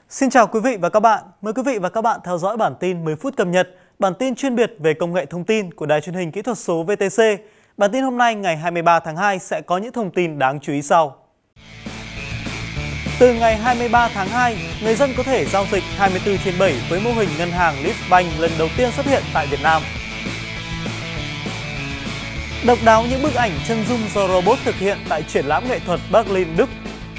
Xin chào quý vị và các bạn. Mời quý vị và các bạn theo dõi bản tin 10 phút cập nhật, bản tin chuyên biệt về công nghệ thông tin của Đài Truyền hình Kỹ thuật số VTC. Bản tin hôm nay ngày 23 tháng 2 sẽ có những thông tin đáng chú ý sau. Từ ngày 23 tháng 2, người dân có thể giao dịch 24/7 với mô hình ngân hàng Liechtenstein lần đầu tiên xuất hiện tại Việt Nam. Độc đáo những bức ảnh chân dung do robot thực hiện tại triển lãm nghệ thuật Berlin, Đức.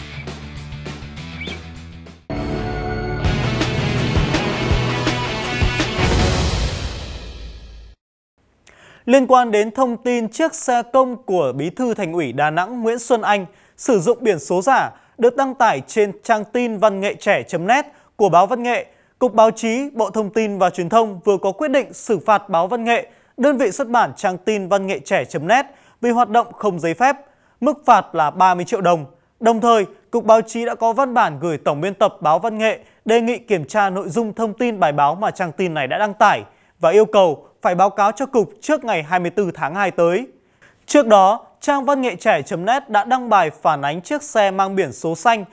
Liên quan đến thông tin chiếc xe công của Bí thư Thành ủy Đà Nẵng Nguyễn Xuân Anh sử dụng biển số giả được đăng tải trên trang tin văn nghệ trẻ.net của báo Văn nghệ, Cục Báo chí, Bộ Thông tin và Truyền thông vừa có quyết định xử phạt báo Văn nghệ, đơn vị xuất bản trang tin văn nghệ trẻ.net vì hoạt động không giấy phép. Mức phạt là 30 triệu đồng. Đồng thời, Cục Báo chí đã có văn bản gửi Tổng biên tập báo Văn nghệ đề nghị kiểm tra nội dung thông tin bài báo mà trang tin này đã đăng tải và yêu cầu phải báo cáo cho Cục trước ngày 24 tháng 2 tới. Trước đó, trang văn nghệ trẻ.net đã đăng bài phản ánh chiếc xe mang biển số xanh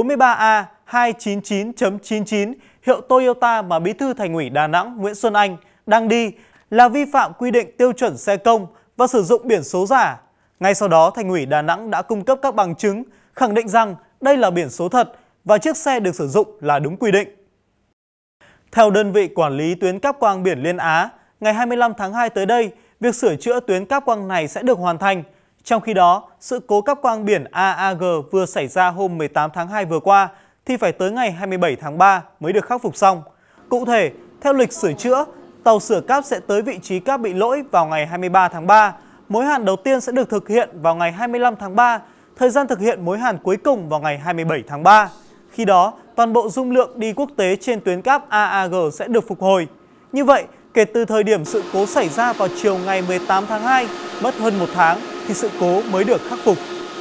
43A299.99 hiệu Toyota mà Bí thư Thành ủy Đà Nẵng Nguyễn Xuân Anh đang đi là vi phạm quy định tiêu chuẩn xe công và sử dụng biển số giả. Ngay sau đó, Thành ủy Đà Nẵng đã cung cấp các bằng chứng, khẳng định rằng đây là biển số thật và chiếc xe được sử dụng là đúng quy định. Theo đơn vị quản lý tuyến cáp quang biển Liên Á, ngày 25 tháng 2 tới đây, việc sửa chữa tuyến cáp quang này sẽ được hoàn thành. Trong khi đó, sự cố cáp quang biển AAG vừa xảy ra hôm 18 tháng 2 vừa qua thì phải tới ngày 27 tháng 3 mới được khắc phục xong. Cụ thể, theo lịch sửa chữa, tàu sửa cáp sẽ tới vị trí cáp bị lỗi vào ngày 23 tháng 3. Mối hàn đầu tiên sẽ được thực hiện vào ngày 25 tháng 3, thời gian thực hiện mối hàn cuối cùng vào ngày 27 tháng 3. Khi đó, toàn bộ dung lượng đi quốc tế trên tuyến cáp AAG sẽ được phục hồi. Như vậy, kể từ thời điểm sự cố xảy ra vào chiều ngày 18 tháng 2, mất hơn 1 tháng thì sự cố mới được khắc phục.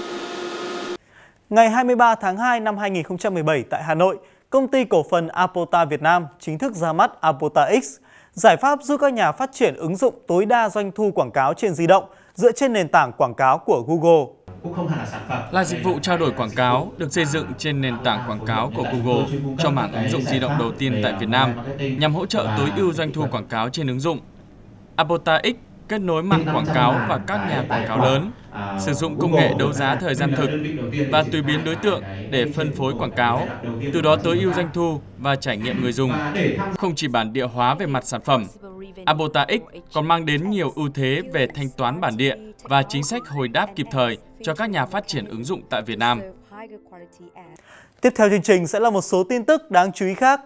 Ngày 23 tháng 2 năm 2017 tại Hà Nội, công ty cổ phần Apota Việt Nam chính thức ra mắt Apota X, giải pháp giúp các nhà phát triển ứng dụng tối đa doanh thu quảng cáo trên di động dựa trên nền tảng quảng cáo của Google. Là dịch vụ trao đổi quảng cáo được xây dựng trên nền tảng quảng cáo của Google cho mảng ứng dụng di động đầu tiên tại Việt Nam nhằm hỗ trợ tối ưu doanh thu quảng cáo trên ứng dụng. Apota X kết nối mạng quảng cáo và các nhà quảng cáo lớn, sử dụng công nghệ đấu giá thời gian thực và tùy biến đối tượng để phân phối quảng cáo, từ đó tối ưu doanh thu và trải nghiệm người dùng. Không chỉ bản địa hóa về mặt sản phẩm, Apota X còn mang đến nhiều ưu thế về thanh toán bản địa và chính sách hồi đáp kịp thời cho các nhà phát triển ứng dụng tại Việt Nam. Tiếp theo chương trình sẽ là một số tin tức đáng chú ý khác.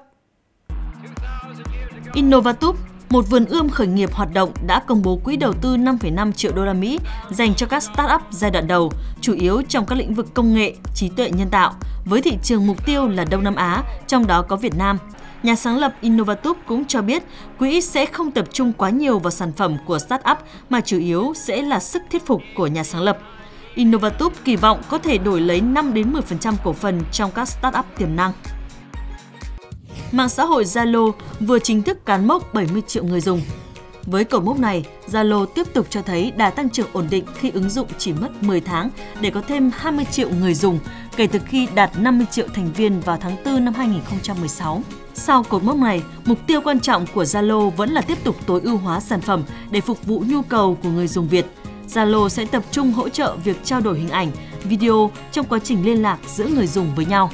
Innovatub, một vườn ươm khởi nghiệp hoạt động đã công bố quỹ đầu tư 5,5 triệu đô la Mỹ dành cho các start-up giai đoạn đầu, chủ yếu trong các lĩnh vực công nghệ, trí tuệ nhân tạo, với thị trường mục tiêu là Đông Nam Á, trong đó có Việt Nam. Nhà sáng lập Innovatub cũng cho biết quỹ sẽ không tập trung quá nhiều vào sản phẩm của start-up mà chủ yếu sẽ là sức thuyết phục của nhà sáng lập. Innovatub kỳ vọng có thể đổi lấy 5-10% cổ phần trong các start-up tiềm năng. Mạng xã hội Zalo vừa chính thức cán mốc 70 triệu người dùng. Với cột mốc này, Zalo tiếp tục cho thấy đà tăng trưởng ổn định khi ứng dụng chỉ mất 10 tháng để có thêm 20 triệu người dùng kể từ khi đạt 50 triệu thành viên vào tháng 4 năm 2016. Sau cột mốc này, mục tiêu quan trọng của Zalo vẫn là tiếp tục tối ưu hóa sản phẩm để phục vụ nhu cầu của người dùng Việt. Zalo sẽ tập trung hỗ trợ việc trao đổi hình ảnh, video trong quá trình liên lạc giữa người dùng với nhau.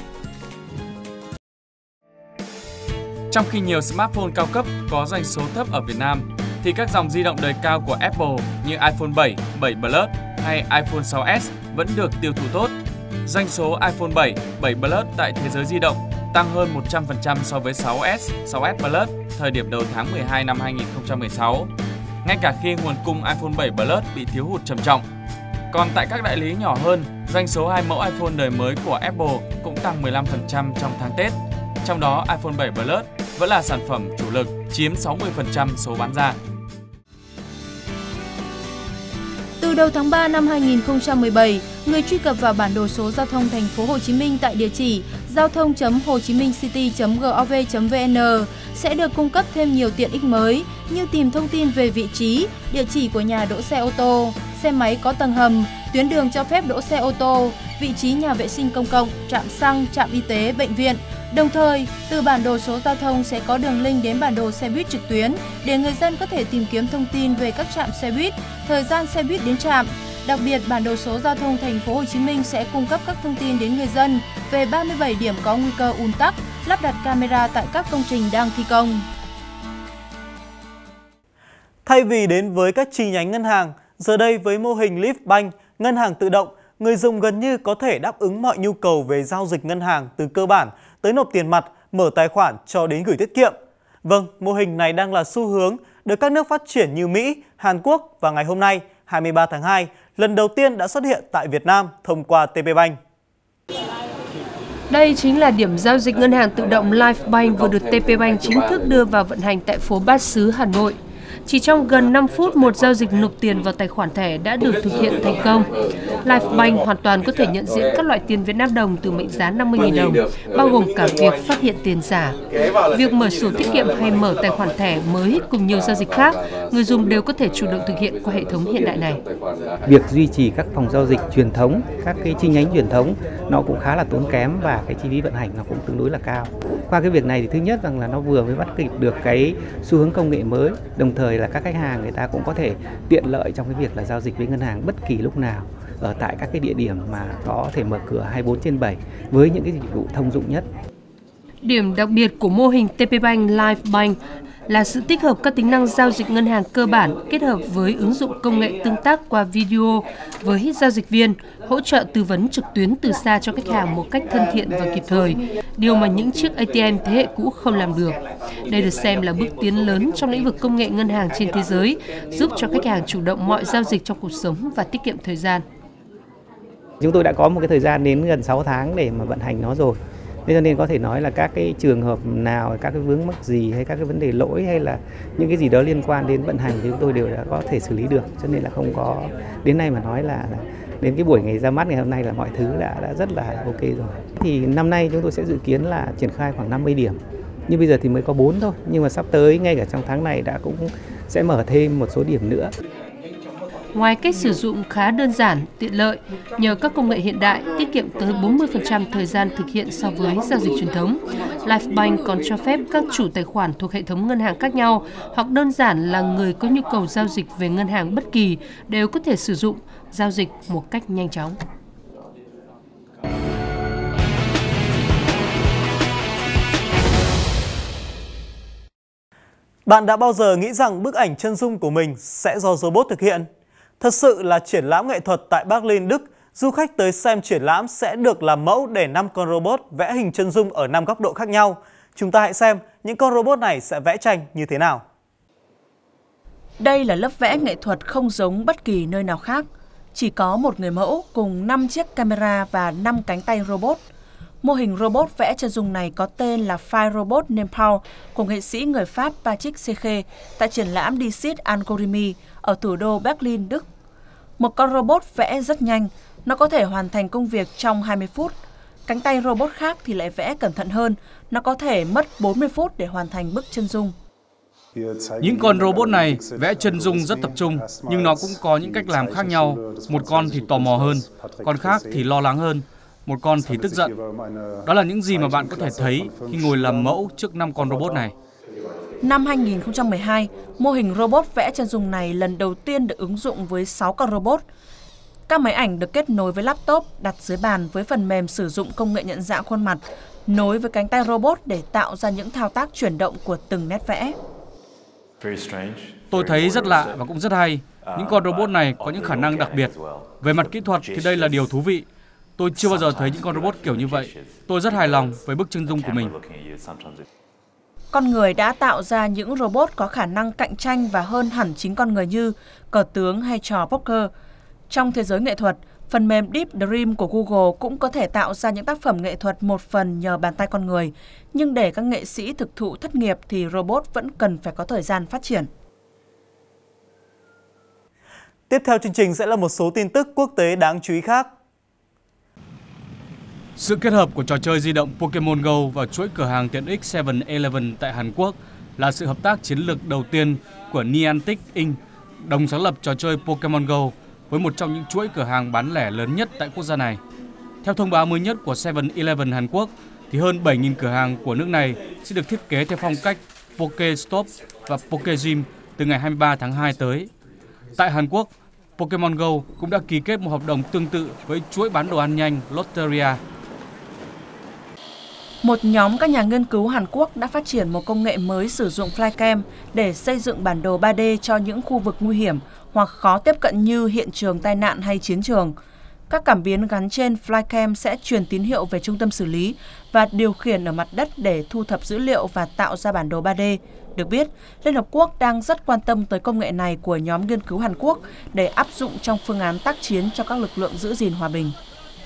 Trong khi nhiều smartphone cao cấp có doanh số thấp ở Việt Nam, thì các dòng di động đời cao của Apple như iPhone 7, 7 Plus hay iPhone 6s vẫn được tiêu thụ tốt. Doanh số iPhone 7, 7 Plus tại thế giới di động tăng hơn 100% so với 6s, 6s Plus thời điểm đầu tháng 12 năm 2016, ngay cả khi nguồn cung iPhone 7 Plus bị thiếu hụt trầm trọng. Còn tại các đại lý nhỏ hơn, doanh số hai mẫu iPhone đời mới của Apple cũng tăng 15% trong tháng Tết. Trong đó, iPhone 7 Plus vẫn là sản phẩm chủ lực, chiếm 60% số bán ra. Từ đầu tháng 3 năm 2017, người truy cập vào bản đồ số giao thông thành phố Hồ Chí Minh tại địa chỉ giao thông.hochiminhcity.gov.vn sẽ được cung cấp thêm nhiều tiện ích mới như tìm thông tin về vị trí, địa chỉ của nhà đỗ xe ô tô, xe máy có tầng hầm, tuyến đường cho phép đỗ xe ô tô, vị trí nhà vệ sinh công cộng, trạm xăng, trạm y tế, bệnh viện, Đồng thời, từ bản đồ số giao thông sẽ có đường link đến bản đồ xe buýt trực tuyến để người dân có thể tìm kiếm thông tin về các trạm xe buýt, thời gian xe buýt đến trạm. Đặc biệt, bản đồ số giao thông thành phố Hồ Chí Minh sẽ cung cấp các thông tin đến người dân về 37 điểm có nguy cơ ùn tắc, lắp đặt camera tại các công trình đang thi công. Thay vì đến với các chi nhánh ngân hàng, giờ đây với mô hình Liftbank, ngân hàng tự động, người dùng gần như có thể đáp ứng mọi nhu cầu về giao dịch ngân hàng từ cơ bản tới nộp tiền mặt, mở tài khoản cho đến gửi tiết kiệm. Vâng, mô hình này đang là xu hướng được các nước phát triển như Mỹ, Hàn Quốc và ngày hôm nay, 23 tháng 2, lần đầu tiên đã xuất hiện tại Việt Nam thông qua TPBank. Đây chính là điểm giao dịch ngân hàng tự động Liftbank vừa được TPBank chính thức đưa vào vận hành tại phố Bát Xứ, Hà Nội. Chỉ trong gần 5 phút, một giao dịch nộp tiền vào tài khoản thẻ đã được thực hiện thành công. Liftbank hoàn toàn có thể nhận diện các loại tiền Việt Nam đồng từ mệnh giá 50.000 đồng, bao gồm cả việc phát hiện tiền giả. Việc mở sổ tiết kiệm hay mở tài khoản thẻ mới cùng nhiều giao dịch khác, người dùng đều có thể chủ động thực hiện qua hệ thống hiện đại này. Việc duy trì các phòng giao dịch truyền thống, các cái chi nhánh truyền thống nó cũng khá là tốn kém và cái chi phí vận hành nó cũng tương đối là cao. Qua cái việc này thì thứ nhất rằng là nó vừa mới bắt kịp được cái xu hướng công nghệ mới, đồng thời là các khách hàng người ta cũng có thể tiện lợi trong cái việc là giao dịch với ngân hàng bất kỳ lúc nào ở tại các cái địa điểm mà có thể mở cửa 24/7 với những cái dịch vụ thông dụng nhất. Điểm đặc biệt của mô hình TPBank Liftbank là sự tích hợp các tính năng giao dịch ngân hàng cơ bản kết hợp với ứng dụng công nghệ tương tác qua video với giao dịch viên, hỗ trợ tư vấn trực tuyến từ xa cho khách hàng một cách thân thiện và kịp thời, điều mà những chiếc ATM thế hệ cũ không làm được. Đây được xem là bước tiến lớn trong lĩnh vực công nghệ ngân hàng trên thế giới, giúp cho khách hàng chủ động mọi giao dịch trong cuộc sống và tiết kiệm thời gian. Chúng tôi đã có một cái thời gian đến gần 6 tháng để mà vận hành nó rồi. Thế cho nên có thể nói là các cái trường hợp nào, các cái vướng mắc gì hay các cái vấn đề lỗi hay là những cái gì đó liên quan đến vận hành thì chúng tôi đều đã có thể xử lý được. Cho nên là không có, đến nay mà nói là đến cái buổi ngày ra mắt ngày hôm nay là mọi thứ đã rất là ok rồi. Thì năm nay chúng tôi sẽ dự kiến là triển khai khoảng 50 điểm. Nhưng bây giờ thì mới có 4 thôi. Nhưng mà sắp tới ngay cả trong tháng này đã cũng sẽ mở thêm một số điểm nữa. Ngoài cách sử dụng khá đơn giản, tiện lợi, nhờ các công nghệ hiện đại tiết kiệm tới 40% thời gian thực hiện so với giao dịch truyền thống, Liftbank còn cho phép các chủ tài khoản thuộc hệ thống ngân hàng khác nhau hoặc đơn giản là người có nhu cầu giao dịch về ngân hàng bất kỳ đều có thể sử dụng, giao dịch một cách nhanh chóng. Bạn đã bao giờ nghĩ rằng bức ảnh chân dung của mình sẽ do robot thực hiện? Thật sự là triển lãm nghệ thuật tại Berlin, Đức, du khách tới xem triển lãm sẽ được làm mẫu để 5 con robot vẽ hình chân dung ở 5 góc độ khác nhau. Chúng ta hãy xem những con robot này sẽ vẽ tranh như thế nào. Đây là lớp vẽ nghệ thuật không giống bất kỳ nơi nào khác. Chỉ có một người mẫu cùng 5 chiếc camera và 5 cánh tay robot. Mô hình robot vẽ chân dung này có tên là Fire Robot Nempal của nghệ sĩ người Pháp Patrick Seche tại triển lãm Dixit Algorithmi ở thủ đô Berlin, Đức. Một con robot vẽ rất nhanh, nó có thể hoàn thành công việc trong 20 phút. Cánh tay robot khác thì lại vẽ cẩn thận hơn, nó có thể mất 40 phút để hoàn thành bức chân dung. Những con robot này vẽ chân dung rất tập trung, nhưng nó cũng có những cách làm khác nhau. Một con thì tò mò hơn, con khác thì lo lắng hơn, một con thì tức giận. Đó là những gì mà bạn có thể thấy khi ngồi làm mẫu trước 5 con robot này. Năm 2012, mô hình robot vẽ chân dung này lần đầu tiên được ứng dụng với 6 con robot. Các máy ảnh được kết nối với laptop đặt dưới bàn với phần mềm sử dụng công nghệ nhận dạng khuôn mặt, nối với cánh tay robot để tạo ra những thao tác chuyển động của từng nét vẽ. Tôi thấy rất lạ và cũng rất hay. Những con robot này có những khả năng đặc biệt. Về mặt kỹ thuật thì đây là điều thú vị. Tôi chưa bao giờ thấy những con robot kiểu như vậy. Tôi rất hài lòng với bức chân dung của mình. Con người đã tạo ra những robot có khả năng cạnh tranh và hơn hẳn chính con người như cờ tướng hay trò poker. Trong thế giới nghệ thuật, phần mềm Deep Dream của Google cũng có thể tạo ra những tác phẩm nghệ thuật một phần nhờ bàn tay con người. Nhưng để các nghệ sĩ thực thụ thất nghiệp thì robot vẫn cần phải có thời gian phát triển. Tiếp theo chương trình sẽ là một số tin tức quốc tế đáng chú ý khác. Sự kết hợp của trò chơi di động Pokemon Go và chuỗi cửa hàng tiện ích 7-Eleven tại Hàn Quốc là sự hợp tác chiến lược đầu tiên của Niantic Inc., đồng sáng lập trò chơi Pokemon Go, với một trong những chuỗi cửa hàng bán lẻ lớn nhất tại quốc gia này. Theo thông báo mới nhất của 7-Eleven Hàn Quốc, thì hơn 7.000 cửa hàng của nước này sẽ được thiết kế theo phong cách Pokestop và Pokegym từ ngày 23 tháng 2 tới. Tại Hàn Quốc, Pokemon Go cũng đã ký kết một hợp đồng tương tự với chuỗi bán đồ ăn nhanh Lotteria. Một nhóm các nhà nghiên cứu Hàn Quốc đã phát triển một công nghệ mới sử dụng flycam để xây dựng bản đồ 3D cho những khu vực nguy hiểm hoặc khó tiếp cận như hiện trường tai nạn hay chiến trường. Các cảm biến gắn trên flycam sẽ truyền tín hiệu về trung tâm xử lý và điều khiển ở mặt đất để thu thập dữ liệu và tạo ra bản đồ 3D. Được biết, Liên Hợp Quốc đang rất quan tâm tới công nghệ này của nhóm nghiên cứu Hàn Quốc để áp dụng trong phương án tác chiến cho các lực lượng giữ gìn hòa bình.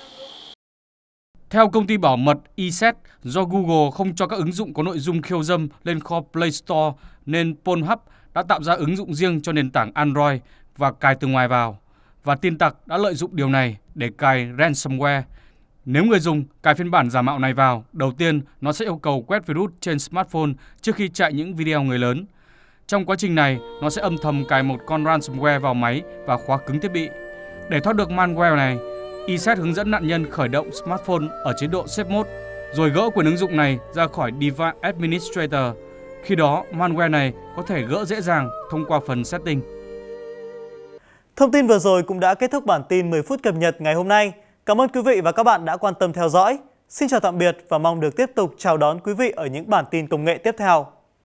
Theo công ty bảo mật ESET, do Google không cho các ứng dụng có nội dung khiêu dâm lên kho Play Store nên Pornhub đã tạo ra ứng dụng riêng cho nền tảng Android và cài từ ngoài vào. Và tin tặc đã lợi dụng điều này để cài ransomware. Nếu người dùng cài phiên bản giả mạo này vào, đầu tiên nó sẽ yêu cầu quét virus trên smartphone trước khi chạy những video người lớn. Trong quá trình này, nó sẽ âm thầm cài một con ransomware vào máy và khóa cứng thiết bị. Để thoát được malware này, ESET hướng dẫn nạn nhân khởi động smartphone ở chế độ Safe Mode, rồi gỡ quyển ứng dụng này ra khỏi Device Administrator. Khi đó, malware này có thể gỡ dễ dàng thông qua phần setting. Thông tin vừa rồi cũng đã kết thúc bản tin 10 phút cập nhật ngày hôm nay. Cảm ơn quý vị và các bạn đã quan tâm theo dõi. Xin chào tạm biệt và mong được tiếp tục chào đón quý vị ở những bản tin công nghệ tiếp theo.